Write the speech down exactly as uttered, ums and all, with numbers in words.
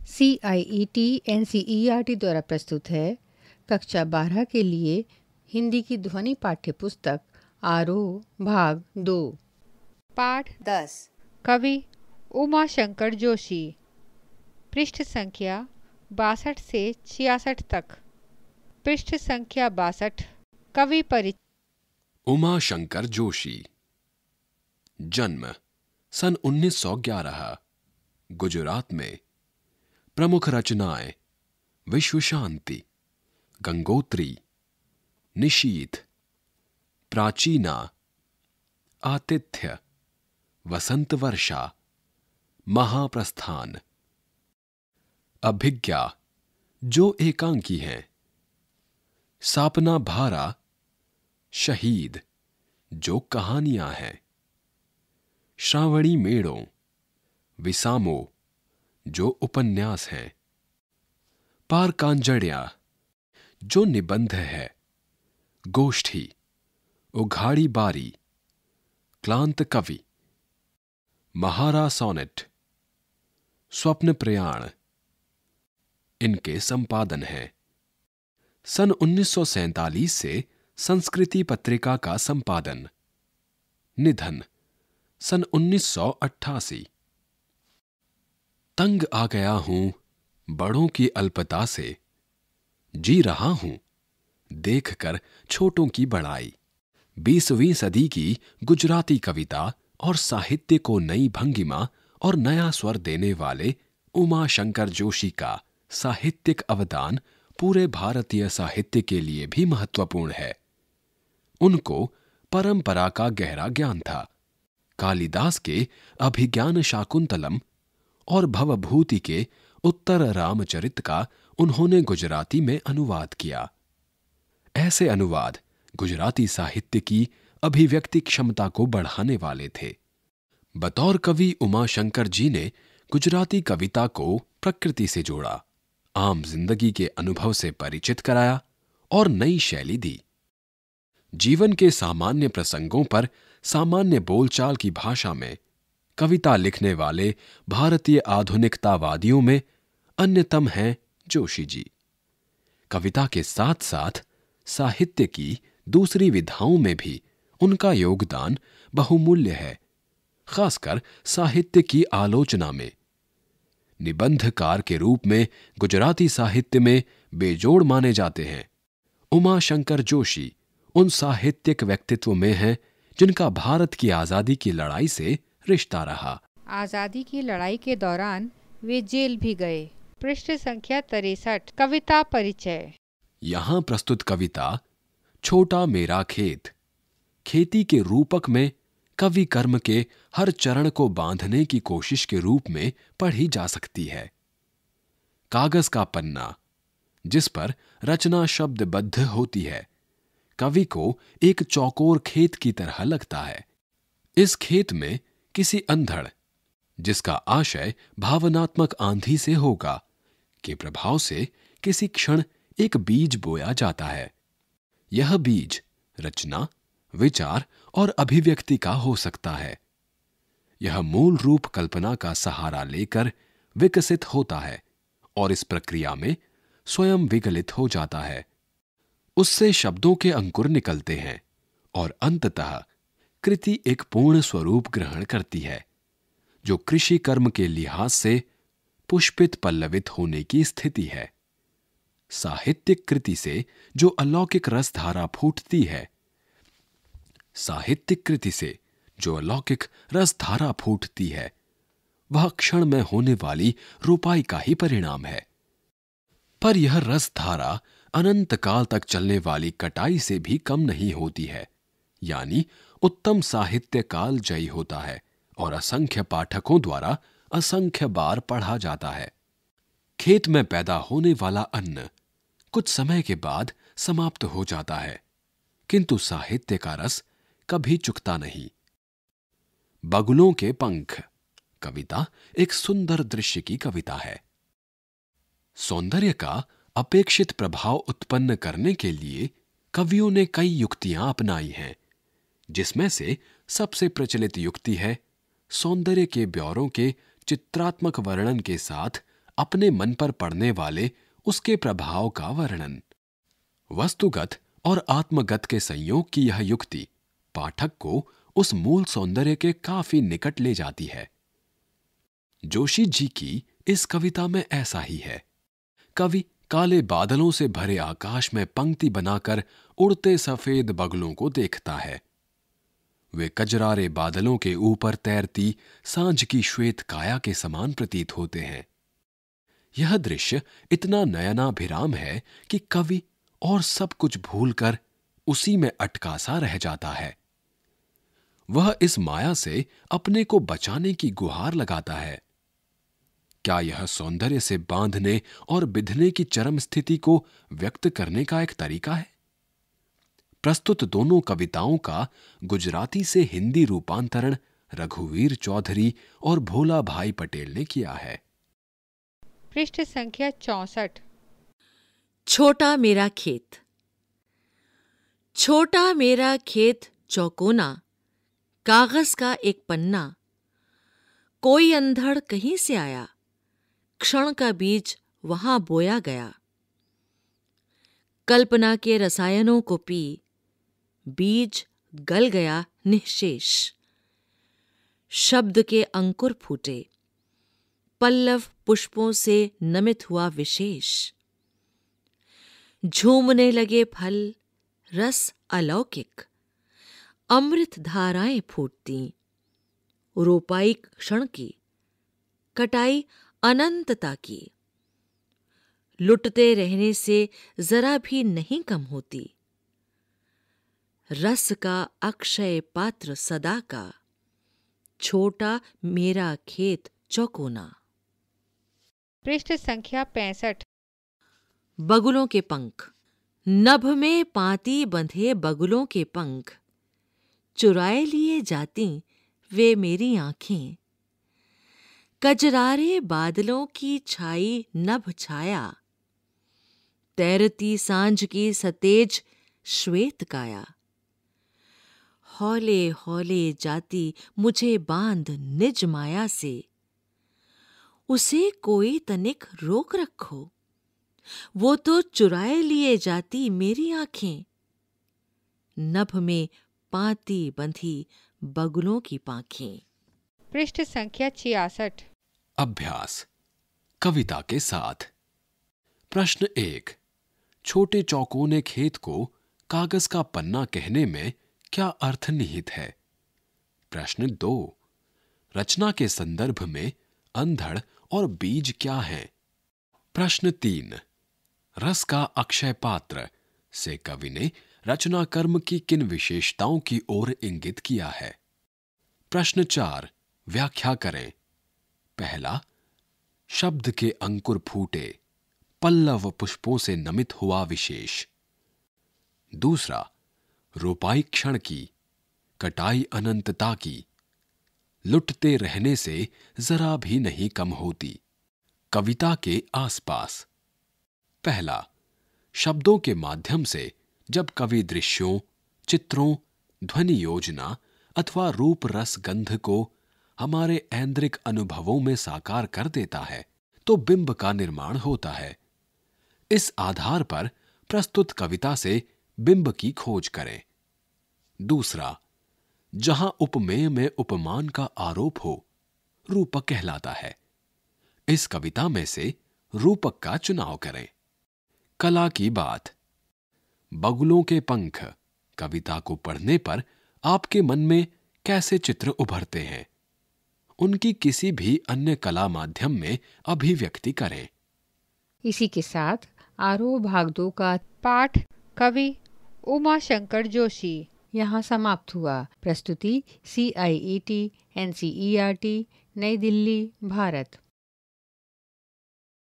C I E T N C E R T द्वारा प्रस्तुत है कक्षा बारह के लिए हिंदी की ध्वनि पाठ्य पुस्तक आरोह भाग दो। पाठ दस। कवि उमा शंकर जोशी। पृष्ठ संख्या बासठ से छियासठ तक। पृष्ठ संख्या बासठ। कवि परिचय। उमा शंकर जोशी। जन्म सन उन्नीस सौ ग्यारह, गुजरात में। प्रमुख रचनाएं विश्व शांति, गंगोत्री, निशीथ, प्राचीना, आतिथ्य, वसंत वर्षा, महाप्रस्थान। अभिज्ञा जो एकांकी हैं। सापना भारा, शहीद जो कहानियां हैं। श्रावणी मेड़ों, विसामो जो उपन्यास हैं। पार कांजड़िया जो निबंध है। गोष्ठी, उघाड़ी बारी, क्लांत कवि, महारा सोनेट, स्वप्न प्रयाण इनके संपादन हैं। सन उन्नीस सौ सैंतालीस से संस्कृति पत्रिका का संपादन। निधन सन उन्नीस सौ अट्ठासी। तंग आ गया हूं बड़ों की अल्पता से, जी रहा हूं देखकर छोटों की बड़ाई। बीसवीं सदी की गुजराती कविता और साहित्य को नई भंगिमा और नया स्वर देने वाले उमा शंकर जोशी का साहित्यिक अवदान पूरे भारतीय साहित्य के लिए भी महत्वपूर्ण है। उनको परंपरा का गहरा ज्ञान था। कालिदास के अभिज्ञान शाकुंतलम और भवभूति के उत्तर रामचरित का उन्होंने गुजराती में अनुवाद किया। ऐसे अनुवाद गुजराती साहित्य की अभिव्यक्ति क्षमता को बढ़ाने वाले थे। बतौर कवि उमा शंकर जी ने गुजराती कविता को प्रकृति से जोड़ा, आम जिंदगी के अनुभव से परिचित कराया और नई शैली दी। जीवन के सामान्य प्रसंगों पर सामान्य बोलचाल की भाषा में कविता लिखने वाले भारतीय आधुनिकतावादियों में अन्यतम हैं जोशी जी। कविता के साथ साथ साहित्य की दूसरी विधाओं में भी उनका योगदान बहुमूल्य है, खासकर साहित्य की आलोचना में। निबंधकार के रूप में गुजराती साहित्य में बेजोड़ माने जाते हैं। उमा शंकर जोशी उन साहित्यिक व्यक्तित्व में हैं जिनका भारत की आजादी की लड़ाई से रिश्ता रहा। आजादी की लड़ाई के दौरान वे जेल भी गए। पृष्ठ संख्या तिरसठ। कविता परिचय। यहां प्रस्तुत कविता छोटा मेरा खेत खेती के रूपक में कवि कर्म के हर चरण को बांधने की कोशिश के रूप में पढ़ी जा सकती है। कागज का पन्ना जिस पर रचना शब्दबद्ध होती है, कवि को एक चौकोर खेत की तरह लगता है। इस खेत में किसी अंधड़, जिसका आशय भावनात्मक आंधी से होगा, के प्रभाव से किसी क्षण एक बीज बोया जाता है। यह बीज रचना, विचार और अभिव्यक्ति का हो सकता है। यह मूल रूप कल्पना का सहारा लेकर विकसित होता है और इस प्रक्रिया में स्वयं विगलित हो जाता है। उससे शब्दों के अंकुर निकलते हैं और अंततः कृति एक पूर्ण स्वरूप ग्रहण करती है, जो कृषि कर्म के लिहाज से पुष्पित पल्लवित होने की स्थिति है। साहित्यिक कृति से जो अलौकिक रसधारा फूटती है साहित्यिक कृति से जो अलौकिक रसधारा फूटती है वह क्षण में होने वाली रुपाई का ही परिणाम है। पर यह रसधारा अनंत काल तक चलने वाली कटाई से भी कम नहीं होती है, यानी उत्तम साहित्य काल जयी होता है और असंख्य पाठकों द्वारा असंख्य बार पढ़ा जाता है। खेत में पैदा होने वाला अन्न कुछ समय के बाद समाप्त हो जाता है, किंतु साहित्य का रस कभी चुकता नहीं। बगुलों के पंख कविता एक सुंदर दृश्य की कविता है। सौंदर्य का अपेक्षित प्रभाव उत्पन्न करने के लिए कवियों ने कई युक्तियां अपनाई हैं, जिसमें से सबसे प्रचलित युक्ति है सौंदर्य के ब्यौरों के चित्रात्मक वर्णन के साथ अपने मन पर पड़ने वाले उसके प्रभाव का वर्णन। वस्तुगत और आत्मगत के संयोग की यह युक्ति पाठक को उस मूल सौंदर्य के काफी निकट ले जाती है। जोशी जी की इस कविता में ऐसा ही है। कवि काले बादलों से भरे आकाश में पंक्ति बनाकर उड़ते सफेद बगुलों को देखता है। वे कजरारे बादलों के ऊपर तैरती सांझ की श्वेत काया के समान प्रतीत होते हैं। यह दृश्य इतना नयनाभिराम है कि कवि और सब कुछ भूलकर उसी में अटका सा रह जाता है। वह इस माया से अपने को बचाने की गुहार लगाता है। क्या यह सौंदर्य से बांधने और बिधने की चरम स्थिति को व्यक्त करने का एक तरीका है? प्रस्तुत दोनों कविताओं का गुजराती से हिंदी रूपांतरण रघुवीर चौधरी और भोला भाई पटेल ने किया है। पृष्ठ संख्या चौसठ। छोटा मेरा खेत। छोटा मेरा खेत चौकोना, कागज का एक पन्ना। कोई अंधड़ कहीं से आया, क्षण का बीज वहां बोया गया। कल्पना के रसायनों को पी, बीज गल गया निःशेष। शब्द के अंकुर फूटे, पल्लव पुष्पों से नमित हुआ विशेष। झूमने लगे फल, रस अलौकिक, अमृत धाराएं फूटती। रोपाई क्षण की, कटाई अनंतता की। लुटते रहने से जरा भी नहीं कम होती। रस का अक्षय पात्र सदा का, छोटा मेरा खेत चौकोना। पृष्ठ संख्या पैंसठ। बगुलों के पंख। नभ में पाती बंधे बगुलों के पंख, चुराए लिए जाती वे मेरी आंखें। कजरारे बादलों की छाई नभ छाया, तैरती सांझ की सतेज श्वेत काया। हौले हौले जाती मुझे बांध निज माया से, उसे कोई तनिक रोक रखो, वो तो चुराए लिए जाती मेरी आंखें। नभ में पाती बंधी बगुलों की पांखें। पृष्ठ संख्या छियासठ। अभ्यास कविता के साथ। प्रश्न एक। छोटे चौकोने खेत को कागज का पन्ना कहने में क्या अर्थ निहित है? प्रश्न दो। रचना के संदर्भ में अंधड़ और बीज क्या हैं? प्रश्न तीन। रस का अक्षय पात्र से कवि ने रचना कर्म की किन विशेषताओं की ओर इंगित किया है? प्रश्न चार। व्याख्या करें। पहला, शब्द के अंकुर फूटे, पल्लव पुष्पों से नमित हुआ विशेष। दूसरा, रोपाई क्षण की, कटाई अनंतता की, लुटते रहने से जरा भी नहीं कम होती। कविता के आसपास। पहला, शब्दों के माध्यम से जब कवि दृश्यों, चित्रों, ध्वनि योजना अथवा रूप रस गंध को हमारे ऐन्द्रिक अनुभवों में साकार कर देता है तो बिंब का निर्माण होता है। इस आधार पर प्रस्तुत कविता से बिंब की खोज करें। दूसरा, जहां उपमेय में उपमान का आरोप हो, रूपक कहलाता है। इस कविता में से रूपक का चुनाव करें। कला की बात। बगुलों के पंख कविता को पढ़ने पर आपके मन में कैसे चित्र उभरते हैं? उनकी किसी भी अन्य कला माध्यम में अभिव्यक्ति करें। इसी के साथ आरोह भाग दो का पाठ कवि उमा शंकर जोशी यहाँ समाप्त हुआ। प्रस्तुति C I E T N C E R T, New Delhi, Bharat.